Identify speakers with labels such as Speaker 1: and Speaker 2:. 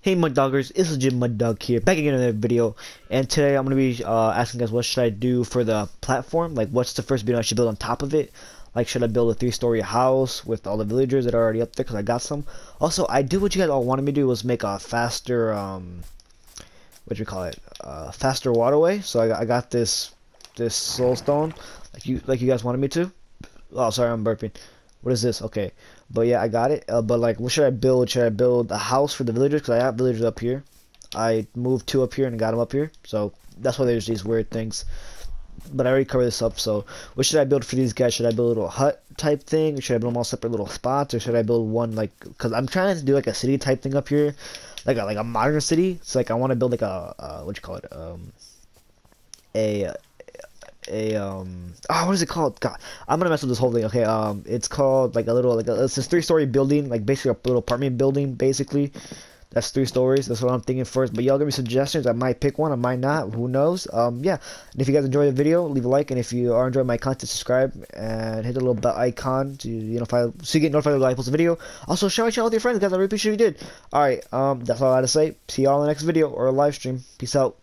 Speaker 1: Hey Mud Doggers, it's legit Mud Dog here, back again in another video, and today I'm gonna be asking guys what should I do for the platform, like what's the first building I should build on top of it, like should I build a 3-story house with all the villagers that are already up there because I got some. Also, I did what you guys all wanted me to do was make a faster, what do you call it, faster waterway, so I got this soul stone, like you guys wanted me to. Oh, sorry, I'm burping. What is this? Okay. But yeah, I got it. But like, what should I build? Should I build a house for the villagers? Because I have villagers up here. I moved 2 up here and got them up here. So that's why there's these weird things. But I already covered this up. So what should I build for these guys? Should I build a little hut type thing? Or should I build them all separate little spots? Or should I build one like, because I'm trying to do like a city type thing up here. Like a modern city. It's like I want to build like a, what you call it? A what is it called? God, I'm gonna mess with this whole thing. Okay, it's called like a little it's this 3-story building, like basically a little apartment building, basically. That's 3 stories. That's what I'm thinking first. But y'all give me suggestions. I might pick one. I might not. Who knows? Yeah. And if you guys enjoy the video, leave a like. And if you are enjoying my content, subscribe and hit the little bell icon to so you get notified when I post a video. Also, share my channel with your friends, guys. I really appreciate you did. All right. That's all I had to say. See y'all in the next video or live stream. Peace out.